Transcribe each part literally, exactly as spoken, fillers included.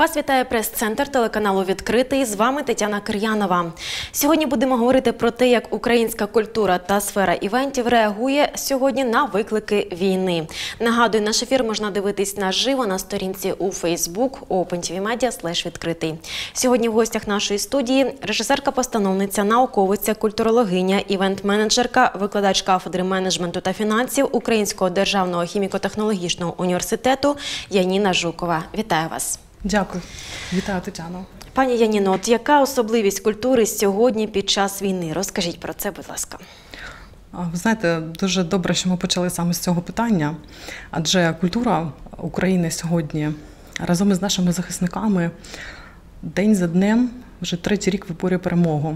Вас вітає прес-центр телеканалу «Відкритий». З вами Тетяна Кир'янова. Сьогодні будемо говорити про те, як українська культура та сфера івентів реагує сьогодні на виклики війни. Нагадую, наш ефір можна дивитись наживо на сторінці у Facebook OpenTVMedia слеш відкритий. Сьогодні в гостях нашої студії режисерка-постановниця, науковиця, культурологиня, івент-менеджерка, викладач кафедри менеджменту та фінансів Українського державного хіміко-технологічного університету Яніна Жукова. Вітаю вас. Дякую. Вітаю, Тетяно. Пані Яніно, от яка особливість культури сьогодні під час війни? Розкажіть про це, будь ласка. Ви знаєте, дуже добре, що ми почали саме з цього питання, адже культура України сьогодні разом із нашими захисниками день за днем вже третій рік виборює перемогу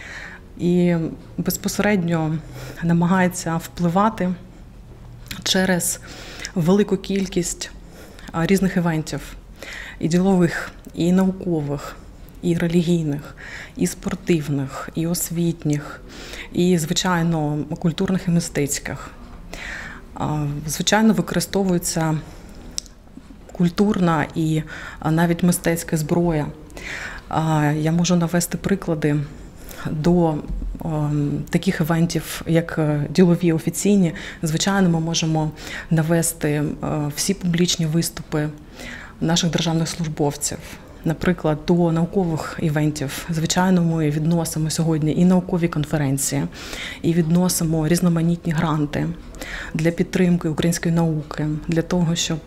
і безпосередньо намагається впливати через велику кількість різних івентів. І ділових, і наукових, і релігійних, і спортивних, і освітніх, і, звичайно, культурних і мистецьких. Звичайно, використовується культурна і навіть мистецька зброя. Я можу навести приклади до таких івентів, як ділові, офіційні. Звичайно, ми можемо навести всі публічні виступи наших державних службовців. Наприклад, до наукових івентів, звичайно, ми відносимо сьогодні і наукові конференції, і відносимо різноманітні гранти для підтримки української науки, для того, щоб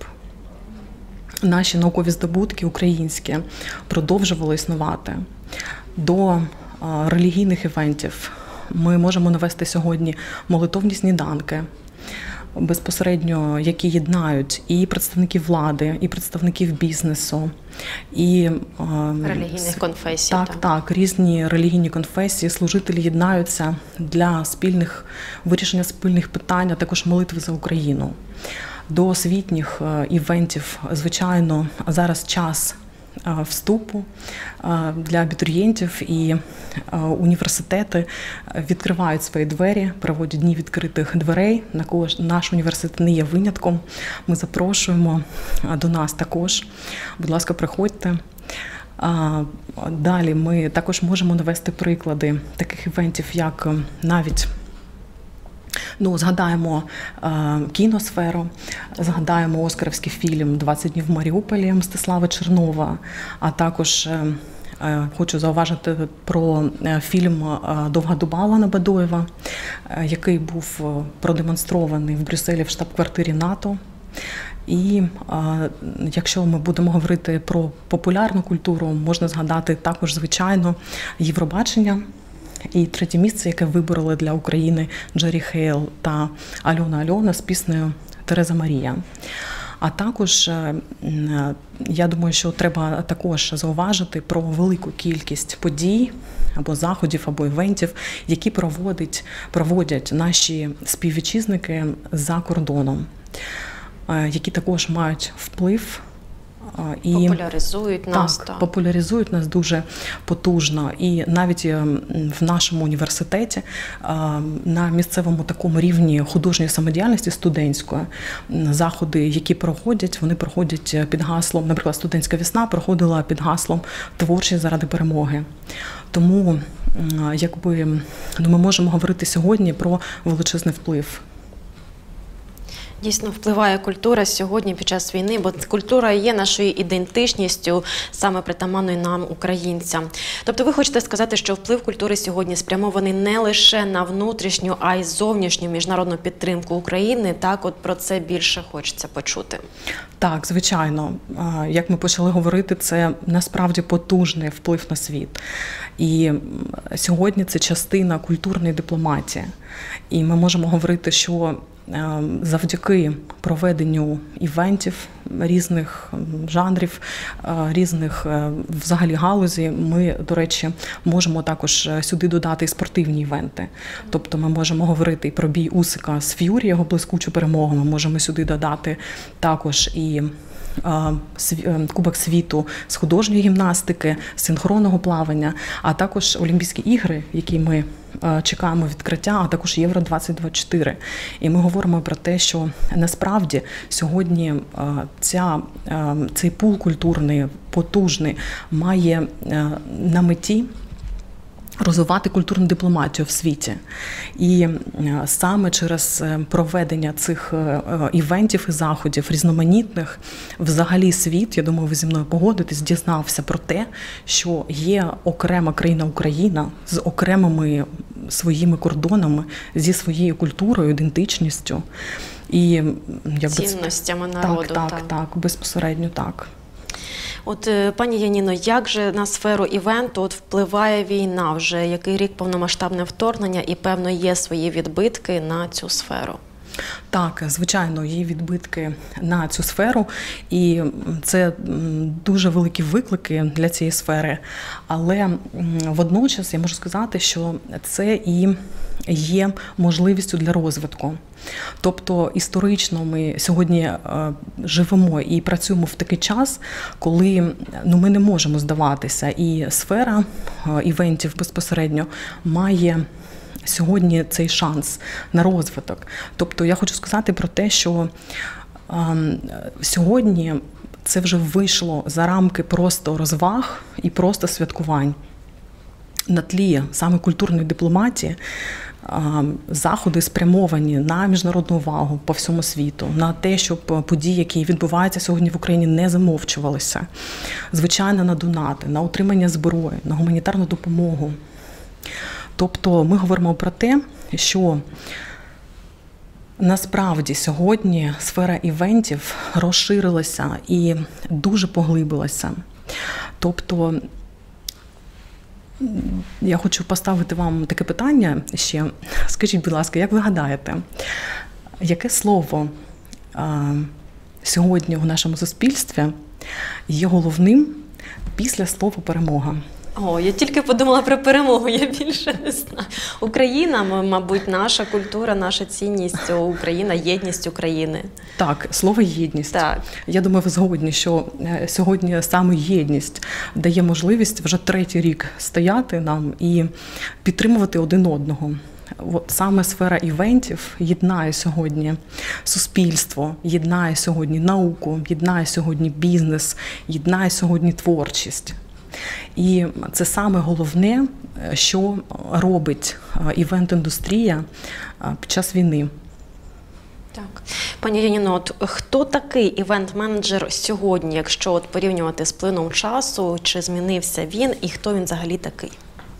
наші наукові здобутки українські продовжували існувати. До релігійних івентів ми можемо навести сьогодні молитовні сніданки, безпосередньо, які єднають і представників влади, і представників бізнесу, і релігійних конфесій. Так, так, так, різні релігійні конфесії, служителі єднаються для спільних вирішення спільних питань, а також молитви за Україну. До освітніх івентів, звичайно, зараз час вступу для абітурієнтів, і університети відкривають свої двері, проводять дні відкритих дверей. Наш університет не є винятком. Ми запрошуємо до нас також. Будь ласка, приходьте. Далі ми також можемо навести приклади таких івентів, як навіть Ну, згадаємо е, кіносферу, згадаємо оскарівський фільм «двадцять днів в Маріуполі» Мстислава Чернова, а також е, е, хочу зауважити про фільм «Довга доба» Алана Бадоєва, е, який був продемонстрований в Брюсселі в штаб-квартирі НАТО. І е, якщо ми будемо говорити про популярну культуру, можна згадати також, звичайно, Євробачення. І третє місце, яке вибороли для України Джері Хейл та Альона Альона з піснею «Тереза Марія». А також, я думаю, що треба також зауважити про велику кількість подій або заходів, або івентів, які проводять, проводять наші співвітчизники за кордоном, які також мають вплив і популяризують нас. Так, так, популяризують нас дуже потужно. І навіть в нашому університеті на місцевому такому рівні художньої самодіяльності студентської заходи, які проходять, вони проходять під гаслом, наприклад, студентська весна проходила під гаслом «Творчість заради перемоги». Тому якби, ну, ми можемо говорити сьогодні про величезний вплив. Дійсно, впливає культура сьогодні під час війни, бо культура є нашою ідентичністю, саме притаманною нам, українцям. Тобто ви хочете сказати, що вплив культури сьогодні спрямований не лише на внутрішню, а й зовнішню міжнародну підтримку України. Так, от про це більше хочеться почути. Так, звичайно. Як ми почали говорити, це насправді потужний вплив на світ. І сьогодні це частина культурної дипломатії. І ми можемо говорити, що завдяки проведенню івентів різних жанрів, різних взагалі галузі, ми, до речі, можемо також сюди додати і спортивні івенти. Тобто ми можемо говорити і про бій Усика з Ф'юрі, його блискучу перемогу, ми можемо сюди додати також і Кубок світу з художньої гімнастики, з синхронного плавання, а також Олімпійські ігри, які ми чекаємо відкриття, а також Євро двадцять двадцять чотири. І ми говоримо про те, що насправді сьогодні ця, цей пул культурний, потужний, має на меті розвивати культурну дипломатію в світі. І саме через проведення цих івентів і заходів різноманітних, взагалі світ, я думаю, ви зі мною погодитесь, дізнався про те, що є окрема країна Україна з окремими своїми кордонами, зі своєю культурою, ідентичністю. І, якби, цінностями народу. Так, так, так, так, безпосередньо так. От, пані Яніно, як же на сферу івенту от впливає війна? Вже який рік повномасштабне вторгнення і, певно, є свої відбитки на цю сферу? Так, звичайно, є відбитки на цю сферу, і це дуже великі виклики для цієї сфери. Але водночас я можу сказати, що це і є можливістю для розвитку. Тобто історично ми сьогодні живемо і працюємо в такий час, коли ну, ми не можемо здаватися. І сфера івентів безпосередньо має сьогодні цей шанс на розвиток. Тобто я хочу сказати про те, що е, сьогодні це вже вийшло за рамки просто розваг і просто святкувань. На тлі саме культурної дипломатії е, заходи спрямовані на міжнародну увагу по всьому світу, на те, щоб події, які відбуваються сьогодні в Україні, не замовчувалися. Звичайно, на донати, на утримання зброї, на гуманітарну допомогу. Тобто ми говоримо про те, що насправді сьогодні сфера івентів розширилася і дуже поглибилася. Тобто я хочу поставити вам таке питання ще. Скажіть, будь ласка, як ви гадаєте, яке слово а, сьогодні у нашому суспільстві є головним після слова «перемога»? О, я тільки подумала про перемогу, я більше не знаю. Україна, мабуть, наша культура, наша цінність, Україна, єдність України. Так, слово «єдність». Так. Я думаю, ви згодні, що сьогодні саме єдність дає можливість вже третій рік стояти нам і підтримувати один одного. От саме сфера івентів єднає сьогодні суспільство, єднає сьогодні науку, єднає сьогодні бізнес, єднає сьогодні творчість. І це саме головне, що робить івент-індустрія під час війни. Так. Пані Яніно, от хто такий івент-менеджер сьогодні, якщо от порівнювати з плином часу, чи змінився він і хто він взагалі такий?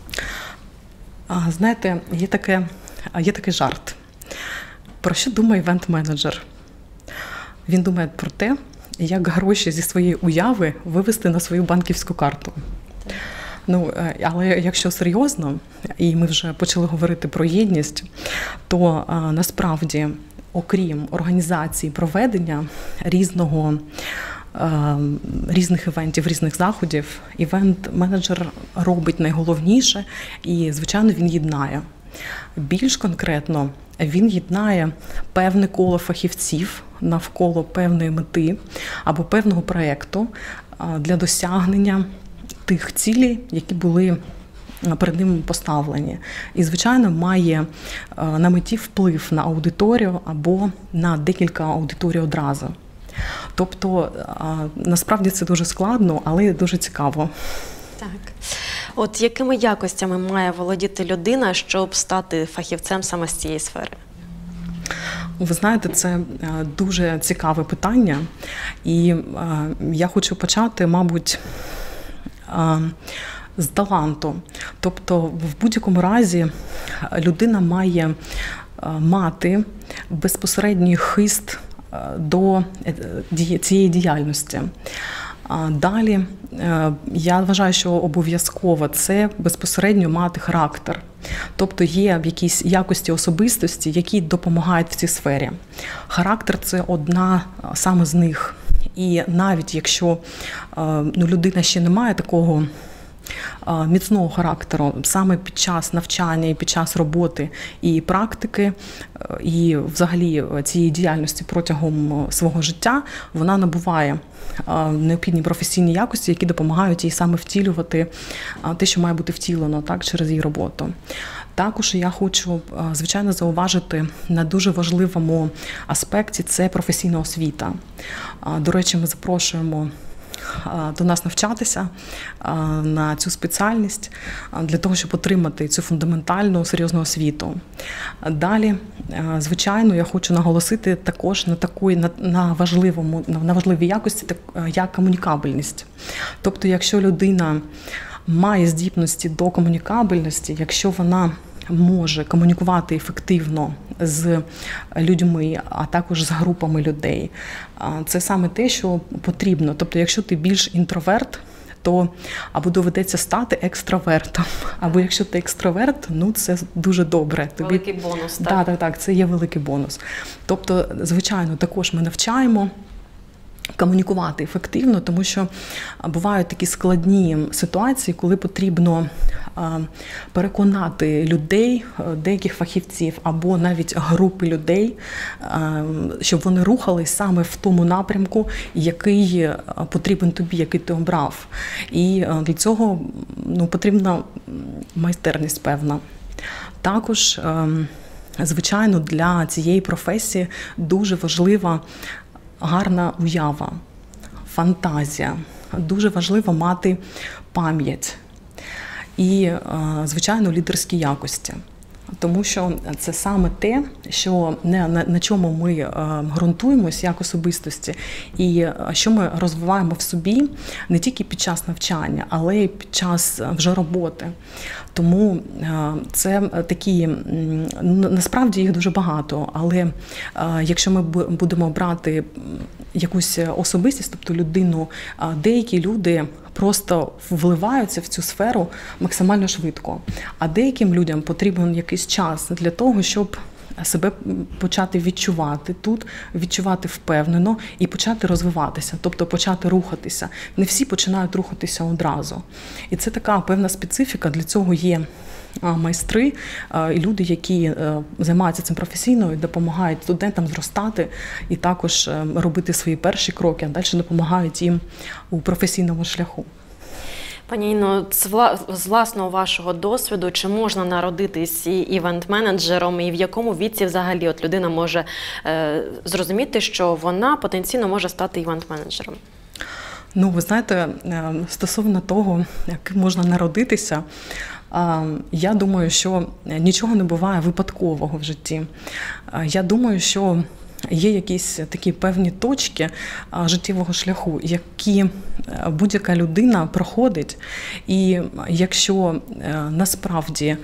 Знаєте, є таке, є такий жарт. Про що думає івент-менеджер? Він думає про те, як гроші зі своєї уяви вивести на свою банківську карту. Ну, але якщо серйозно, і ми вже почали говорити про єдність, то а, насправді, окрім організації проведення різного, а, різних івентів, різних заходів, івент-менеджер робить найголовніше і, звичайно, він єднає. Більш конкретно, він єднає певне коло фахівців навколо певної мети або певного проєкту для досягнення тих цілей, які були перед ним поставлені. І, звичайно, має на меті вплив на аудиторію або на декілька аудиторій одразу. Тобто, насправді це дуже складно, але дуже цікаво. Так. От якими якостями має володіти людина, щоб стати фахівцем саме з цієї сфери? Ви знаєте, це дуже цікаве питання. І я хочу почати, мабуть, з таланту. Тобто, в будь-якому разі людина має мати безпосередній хист до цієї діяльності. Далі, я вважаю, що обов'язково це безпосередньо мати характер. Тобто є якісь якості особистості, які допомагають в цій сфері. Характер – це одна саме з них. І навіть якщо ну, людина ще не має такого міцного характеру, саме під час навчання і під час роботи і практики, і взагалі цієї діяльності протягом свого життя, вона набуває необхідні професійні якості, які допомагають їй саме втілювати те, що має бути втілено так, через її роботу. Також я хочу, звичайно, зауважити на дуже важливому аспекті – це професійна освіта. До речі, ми запрошуємо до нас навчатися на цю спеціальність для того, щоб отримати цю фундаментальну, серйозну освіту. Далі, звичайно, я хочу наголосити також на такої, на, на, важливому, на важливій якості, так, як комунікабельність. Тобто, якщо людина має здібності до комунікабельності, якщо вона може комунікувати ефективно з людьми, а також з групами людей, це саме те, що потрібно. Тобто, якщо ти більш інтроверт, то або доведеться стати екстравертом, або якщо ти екстраверт, ну це дуже добре. Тобі... Великий бонус, так? Так, так, так, це є великий бонус. Тобто, звичайно, також ми навчаємо комунікувати ефективно, тому що бувають такі складні ситуації, коли потрібно переконати людей, деяких фахівців або навіть групи людей, щоб вони рухались саме в тому напрямку, який потрібен тобі, який ти обрав. І для цього ну, потрібна майстерність певна. Також, звичайно, для цієї професії дуже важлива гарна уява, фантазія. Дуже важливо мати пам'ять і, звичайно, лідерські якості. Тому що це саме те, що не, на, на чому ми е, ґрунтуємось як особистості, і що ми розвиваємо в собі не тільки під час навчання, але й під час вже роботи. Тому е, це такі, насправді їх дуже багато, але е, якщо ми будемо брати якусь особистість, тобто людину, е, деякі люди просто вливаються в цю сферу максимально швидко. А деяким людям потрібен якийсь час для того, щоб себе почати відчувати тут, відчувати впевнено і почати розвиватися, тобто почати рухатися. Не всі починають рухатися одразу. І це така певна специфіка, для цього є майстри і люди, які займаються цим професійно і допомагають студентам зростати і також робити свої перші кроки, а далі допомагають їм у професійному шляху. Пані Інно, з власного вашого досвіду, чи можна народитись і івент-менеджером, і в якому віці взагалі от людина може е, зрозуміти, що вона потенційно може стати івент-менеджером? Ну, ви знаєте, стосовно того, як можна народитися, я думаю, що нічого не буває випадкового в житті. Я думаю, що є якісь такі певні точки життєвого шляху, які будь-яка людина проходить, і якщо насправді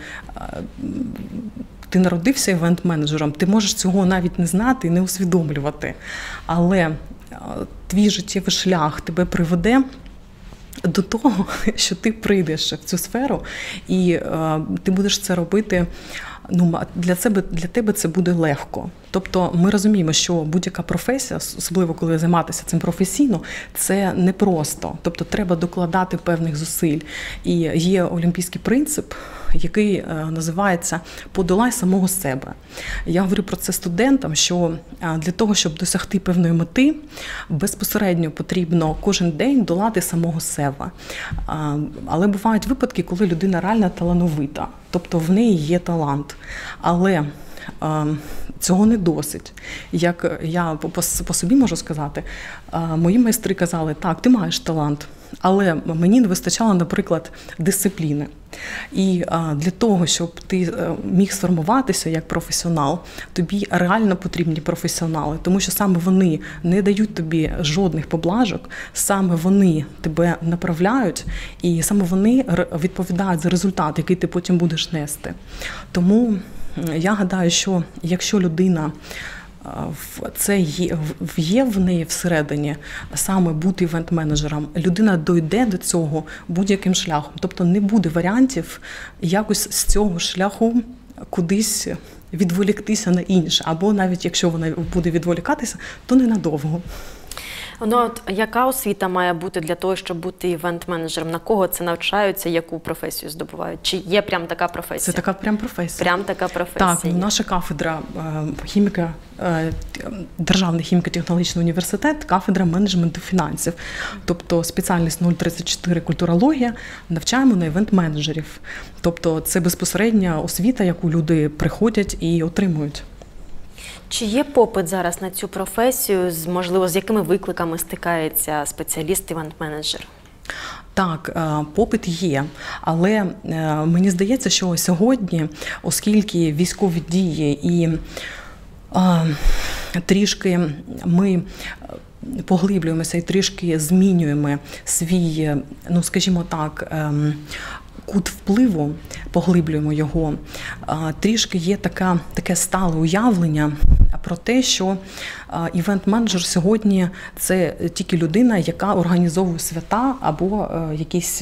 ти народився івент-менеджером, ти можеш цього навіть не знати і не усвідомлювати, але твій життєвий шлях тебе приведе до того, що ти прийдеш в цю сферу і е, ти будеш це робити, ну, для себе, для тебе це буде легко. Тобто ми розуміємо, що будь-яка професія, особливо коли займатися цим професійно, це непросто. Тобто треба докладати певних зусиль. І є олімпійський принцип, який називається «подолай самого себе». Я говорю про це студентам, що для того, щоб досягти певної мети, безпосередньо потрібно кожен день долати самого себе. Але бувають випадки, коли людина реально талановита, тобто в неї є талант. Але цього не досить. Як я по собі можу сказати, мої майстри казали, так, ти маєш талант, але мені не вистачало, наприклад, дисципліни. І для того, щоб ти міг сформуватися як професіонал, тобі реально потрібні професіонали, тому що саме вони не дають тобі жодних поблажок, саме вони тебе направляють, і саме вони відповідають за результат, який ти потім будеш нести. Тому я гадаю, що якщо людина це є, є в неї всередині саме бути івент-менеджером, людина дойде до цього будь-яким шляхом. Тобто не буде варіантів якось з цього шляху кудись відволіктися на інше. Або навіть якщо вона буде відволікатися, то ненадовго. Ну, от яка освіта має бути для того, щоб бути івент-менеджером? На кого це навчаються, яку професію здобувають? Чи є прям така професія? Це така прям професія. Прям така професія. Так, наша кафедра хіміка, Державний хіміко-технологічний університет, кафедра менеджменту фінансів. Тобто спеціальність нуль тридцять чотири культурологія, навчаємо на івент-менеджерів. Тобто це безпосередня освіта, яку люди приходять і отримують. Чи є попит зараз на цю професію? Можливо, з якими викликами стикається спеціаліст-івент-менеджер? Так, попит є, але мені здається, що сьогодні, оскільки військові дії і а, трішки ми поглиблюємося і трішки змінюємо свій, ну скажімо так, кут впливу, поглиблюємо його, трішки є така, таке стале уявлення про те, що івент-менеджер сьогодні – це тільки людина, яка організовує свята або якісь…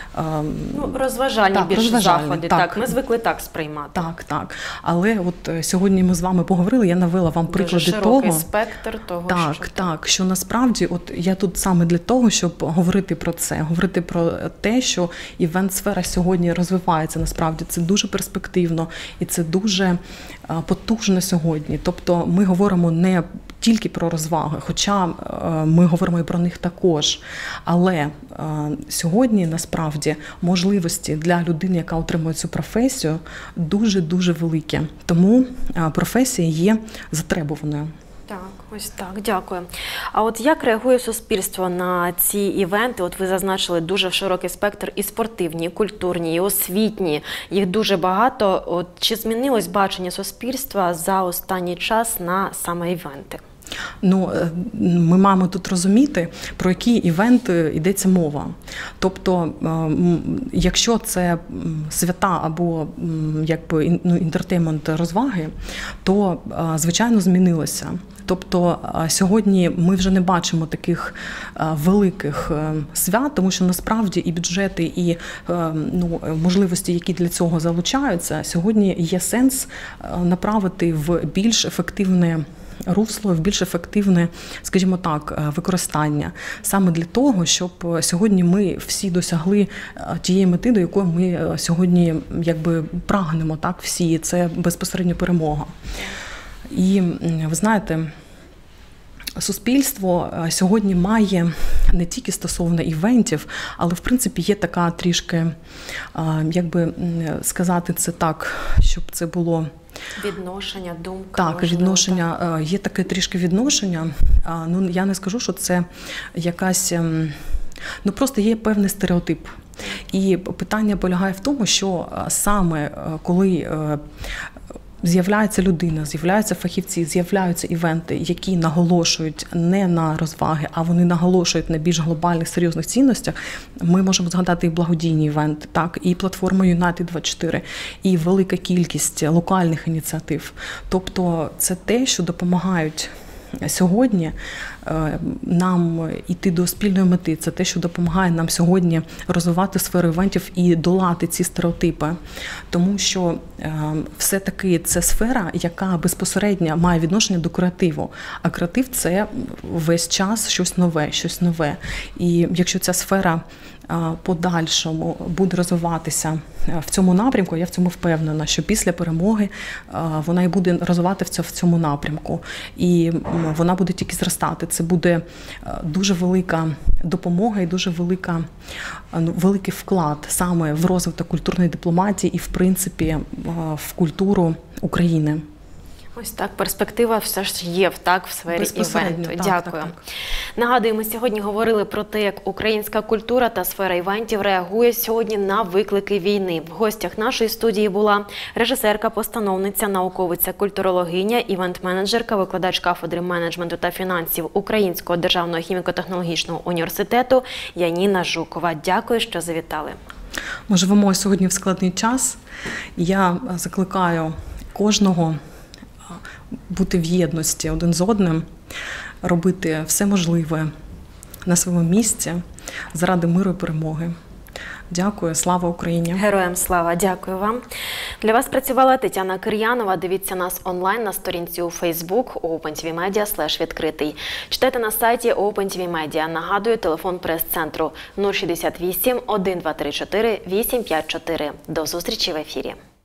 Ну, розважальні так, більше розважальні, заходи. Так. так, ми звикли так сприймати. Так, так. Але от сьогодні ми з вами поговорили, я навела вам приклади Дуже широкий того… спектр того, так, що… Так, що насправді от я тут саме для того, щоб говорити про це, говорити про те, що івент-сфера сьогодні розвивається, насправді це дуже перспективно і це дуже потужно сьогодні. Тобто ми говоримо не тільки про розваги, хоча ми говоримо і про них також. Але сьогодні, насправді, можливості для людини, яка отримує цю професію, дуже-дуже великі. Тому професія є затребуваною. Так, ось так, дякую. А от як реагує суспільство на ці івенти? От ви зазначили дуже широкий спектр і спортивні, і культурні, і освітні. Їх дуже багато. От чи змінилось бачення суспільства за останній час на саме івенти? Ну, ми маємо тут розуміти, про які івенти йдеться мова. Тобто, якщо це свята або якби ну, інтертеймент розваги, то, звичайно, змінилося. Тобто сьогодні ми вже не бачимо таких великих свят, тому що насправді і бюджети, і ну, можливості, які для цього залучаються, сьогодні є сенс направити в більш ефективне русло, в більш ефективне, скажімо так, використання. Саме для того, щоб сьогодні ми всі досягли тієї мети, до якої ми сьогодні якби прагнемо, так, всі. Це безпосередньо перемога. І ви знаєте, суспільство сьогодні має не тільки стосовно івентів, але в принципі є така трішки, як би сказати це так, щоб це було… Відношення, думка. Так, можливо, відношення, так. Є таке трішки відношення. Ну, я не скажу, що це якась… Ну, просто є певний стереотип. І питання полягає в тому, що саме коли з'являється людина, з'являються фахівці, з'являються івенти, які наголошують не на розваги, а вони наголошують на більш глобальних, серйозних цінностях. Ми можемо згадати і благодійні івенти, так, і платформа Юнайтед двадцять чотири, і велика кількість локальних ініціатив. Тобто це те, що допомагають сьогодні нам йти до спільної мети. Це те, що допомагає нам сьогодні розвивати сферу івентів і долати ці стереотипи. Тому що все-таки це сфера, яка безпосередньо має відношення до креативу. А креатив – це весь час щось нове, щось нове. І якщо ця сфера подальшому буде розвиватися в цьому напрямку, я в цьому впевнена, що після перемоги вона і буде розвиватися в цьому напрямку. І вона буде тільки зростати. Це буде дуже велика допомога і дуже велика, ну, великий вклад саме в розвиток культурної дипломатії і, в принципі, в культуру України. Ось так, перспектива все ж є так, в сфері івенту. Так, Дякую. Так, так. Нагадую, ми сьогодні говорили про те, як українська культура та сфера івентів реагує сьогодні на виклики війни. В гостях нашої студії була режисерка, постановниця, науковиця, культурологиня, івент-менеджерка, викладач кафедри менеджменту та фінансів Українського державного хіміко-технологічного університету Яніна Жукова. Дякую, що завітали. Ми живемо сьогодні в складний час. Я закликаю кожного бути в єдності один з одним, робити все можливе на своєму місці заради миру і перемоги. Дякую, слава Україні! Героям слава! Дякую вам! Для вас працювала Тетяна Кир'янова. Дивіться нас онлайн на сторінці у Facebook OpenTVMedia слеш відкритий. Читайте на сайті OpenTVMedia. Нагадую, телефон прес-центру нуль шістдесят вісім, один два три чотири, вісім п'ять чотири. До зустрічі в ефірі!